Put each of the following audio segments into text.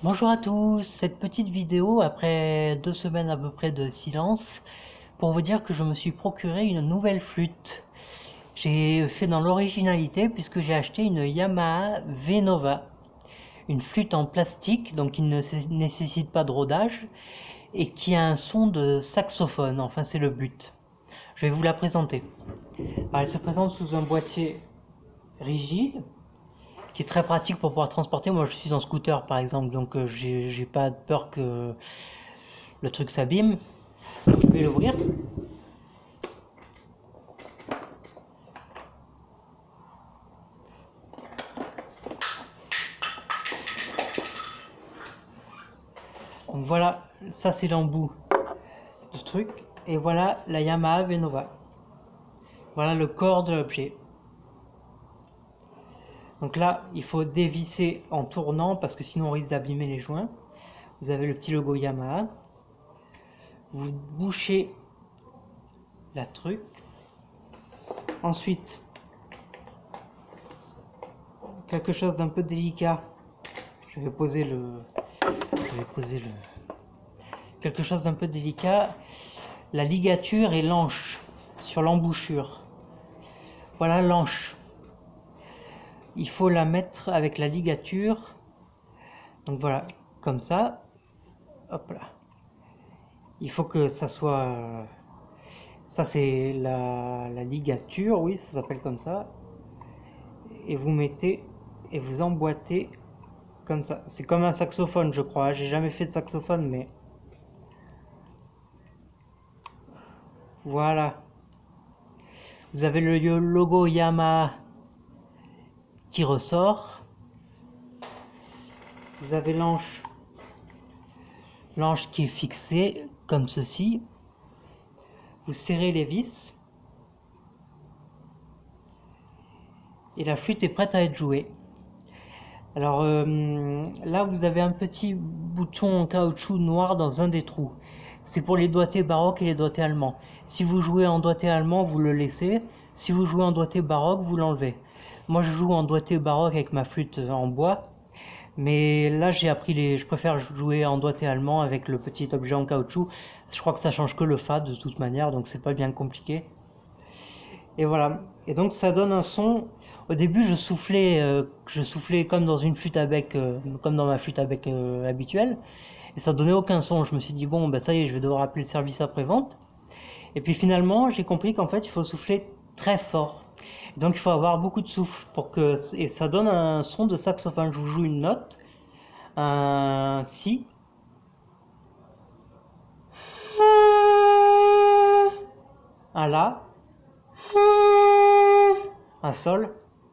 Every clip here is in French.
Bonjour à tous, cette petite vidéo après 2 semaines à peu près de silence pour vous dire que je me suis procuré une nouvelle flûte. J'ai fait dans l'originalité puisque j'ai acheté une Yamaha V-Nova, une flûte en plastique donc qui ne nécessite pas de rodage et qui a un son de saxophone, enfin c'est le but. Je vais vous la présenter. Alors, elle se présente sous un boîtier rigide qui est très pratique pour pouvoir transporter. Moi, je suis en scooter par exemple, donc j'ai pas peur que le truc s'abîme. Donc, je vais l'ouvrir. Donc voilà, ça c'est l'embout du truc, et voilà la Yamaha V-Nova. Voilà le corps de l'objet. Donc là, il faut dévisser en tournant parce que sinon on risque d'abîmer les joints. Vous avez le petit logo Yamaha. Vous bouchez la truc. Ensuite, quelque chose d'un peu délicat. Je vais poser quelque chose d'un peu délicat. La ligature et l'anche sur l'embouchure. Voilà l'anche. Il faut la mettre avec la ligature. Donc voilà, comme ça. Hop là. Il faut que ça soit... Ça c'est la ligature, oui, ça s'appelle comme ça. Et vous mettez et vous emboîtez comme ça. C'est comme un saxophone, je crois. J'ai jamais fait de saxophone, mais... Voilà. Vous avez le logo Yamaha qui ressort. Vous avez l'anche qui est fixée comme ceci. Vous serrez les vis et la flûte est prête à être jouée. Alors là vous avez un petit bouton en caoutchouc noir dans un des trous. C'est pour les doigtés baroques et les doigtés allemands. Si vous jouez en doigté allemand, vous le laissez. Si vous jouez en doigté baroque, vous l'enlevez. Moi je joue en doigté baroque avec ma flûte en bois. Mais là j'ai appris je préfère jouer en doigté allemand avec le petit objet en caoutchouc. Je crois que ça change que le fa de toute manière, donc c'est pas bien compliqué. Et voilà. Et donc ça donne un son. Au début je soufflais comme dans une flûte à bec, comme dans ma flûte à bec habituelle. Et ça donnait aucun son. Je me suis dit bon bah ça y est, je vais devoir appeler le service après-vente. Et puis finalement j'ai compris qu'en fait il faut souffler très fort. Donc il faut avoir beaucoup de souffle pour que, et ça donne un son de saxophone. Je vous joue une note, un si, un la, un sol.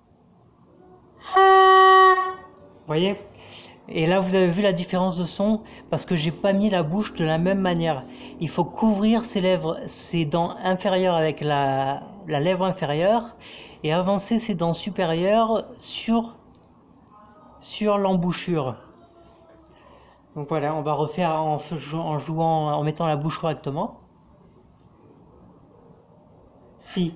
Vous voyez? Et là vous avez vu la différence de son parce que j'ai pas mis la bouche de la même manière. Il faut couvrir ses lèvres, ses dents inférieures avec la lèvre inférieure et avancer ses dents supérieures sur l'embouchure. Donc voilà, on va refaire en jouant, en mettant la bouche correctement. Si.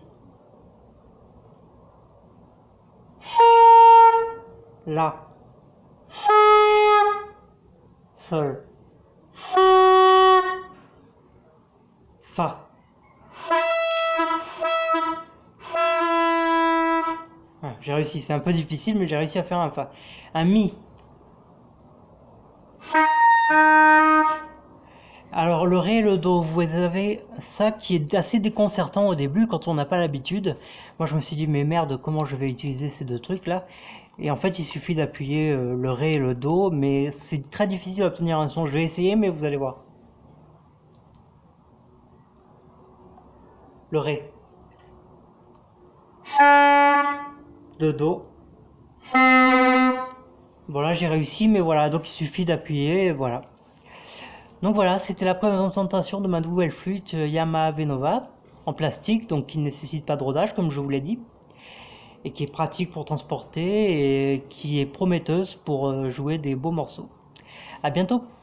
La. Sol. Fa. Voilà, j'ai réussi, c'est un peu difficile, mais j'ai réussi à faire un fa. Un mi. Alors le ré et le do, vous avez ça qui est assez déconcertant au début quand on n'a pas l'habitude. Moi je me suis dit mais merde, comment je vais utiliser ces deux trucs là? Et en fait il suffit d'appuyer le ré et le do, mais c'est très difficile d'obtenir un son. Je vais essayer mais vous allez voir. Le ré. Le do. Bon là j'ai réussi, mais voilà, donc il suffit d'appuyer, voilà. Donc voilà, c'était la présentation de ma nouvelle flûte Yamaha V-Nova en plastique, donc qui ne nécessite pas de rodage comme je vous l'ai dit, et qui est pratique pour transporter et qui est prometteuse pour jouer des beaux morceaux. A bientôt!